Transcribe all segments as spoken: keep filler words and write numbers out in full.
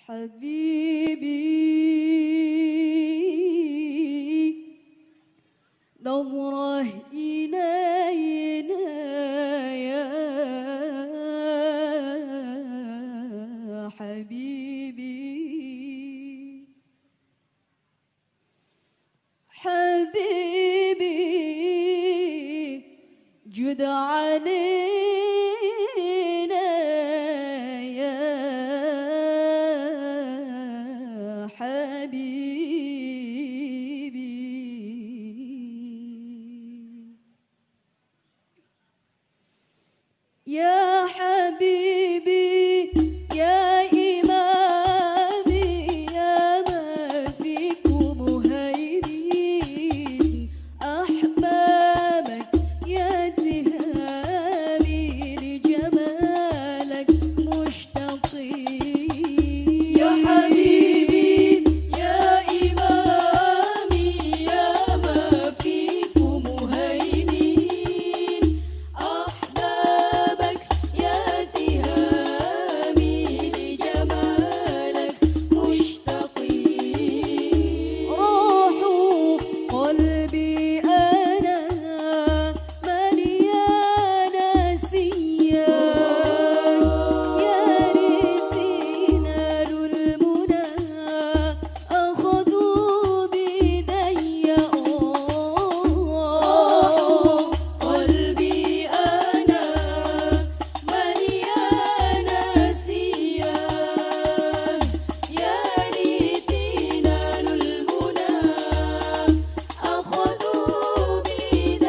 حبيبي نظرة إلينا يا حبيبي حبيبي جد علينا يا حبيبي يا حبيبي يا إمامي يا ما فيكم مهيمين أحبابك يا تهامي لجمالك مشتاقين يا حبيبي يا إمامي يا ما فيكم مهيمين أحبابك يا تهامي لجمالك مشتاقين روحوا قلبي أنا مليانة سياك يا ريت ينالوا المنى أخذوا بيدي روحوا قلبي أنا مليانة سياك يا ريت ينالوا المنى أخذوا بيدي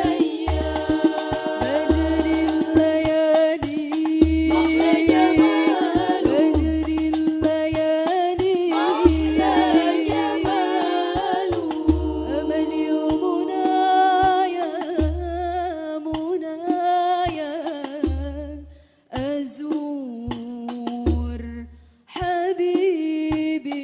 بدر الليالي محلى جماله بدر الليالي محلى جماله أملي ومنايا منايا أزور حبيبي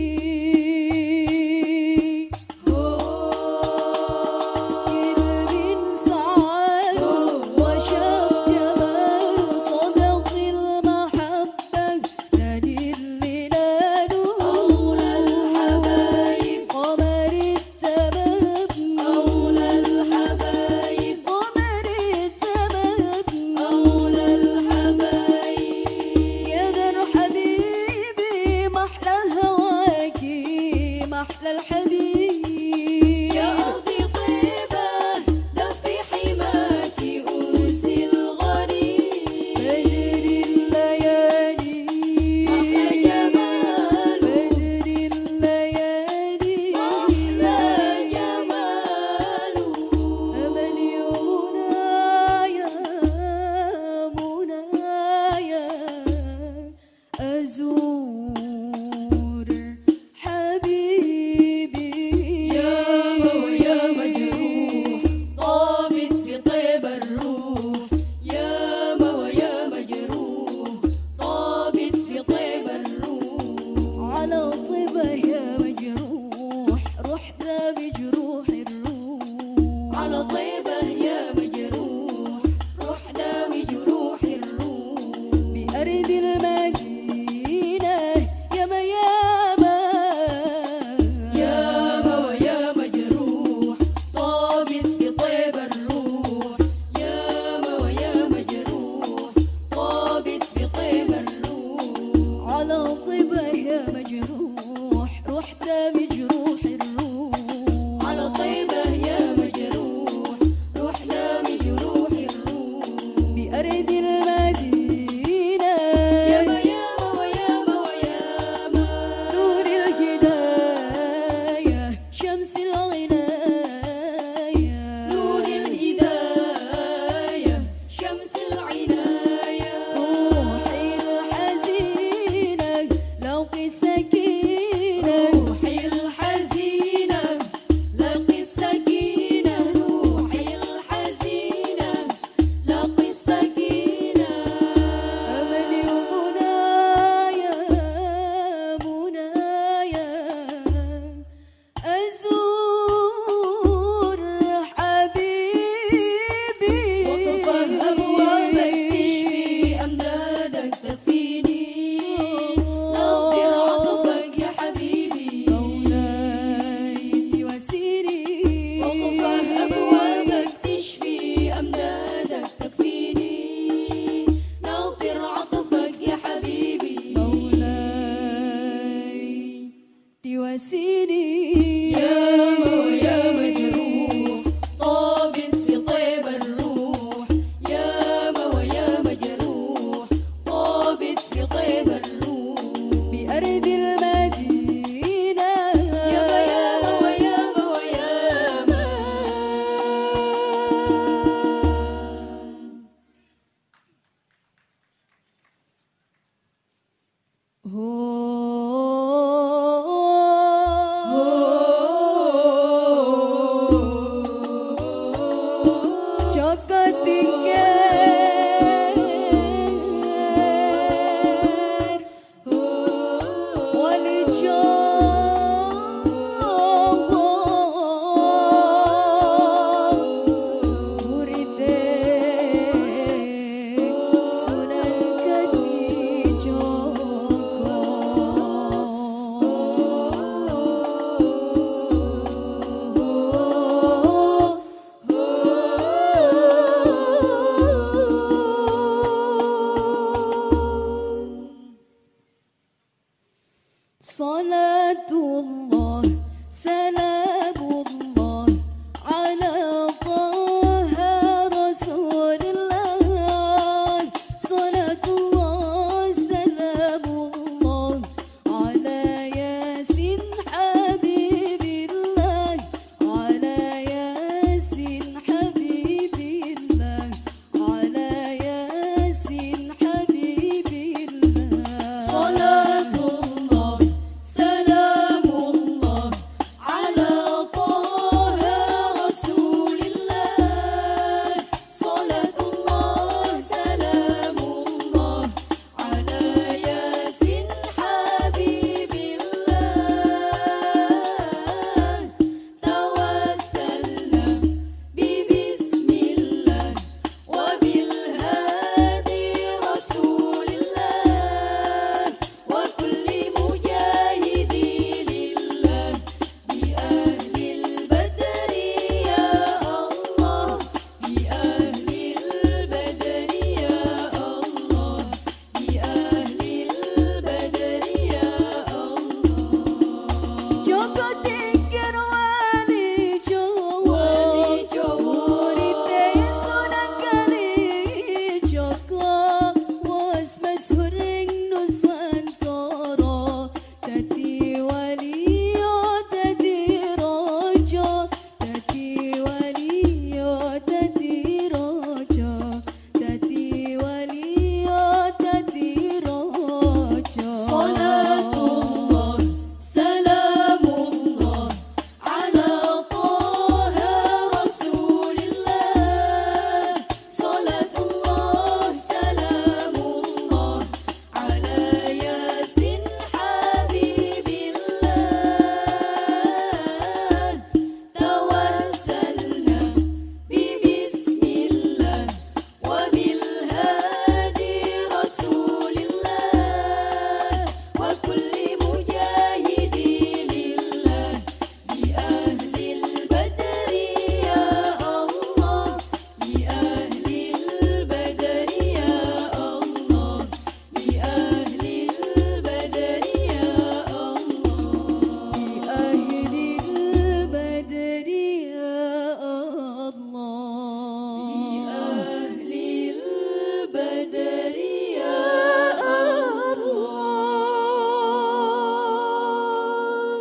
قلبي انسعد وشاف جماله صدق المحبة دليل ميلاده أولى الحبايب قمر التمام أولى الحبايب قمر التمام أولى الحبايب يا در حبيبي محلى هواكي محلى الحبيب يا أرضي طيبة دفي حماكي أنسي الغريب بدر الليالي محلى جماله بدر الليالي محلى جماله أملي ومنايا منايا أزور حبيبي يا ويا مجروح طابت في طيب الروح يا ويا مجروح طابت في طيب الروح على طيبه يا مجروح رحنا بجروح الروح على طيبه يا مجروح رحنا بجروح الروح بأرض المدينة يا ميامة يا ويا مجروح طابت في طيب الروح يا ويا مجروح طابت في طيب الروح على طيبه يا مجروح رحت بجروح الروح على طيبه يا مجروح رحنا بجروح الروح بأرض المدينة يا صلاة الله سلام